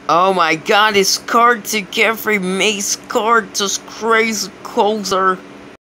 Oh my god, his card to every Mace card just crazy closer.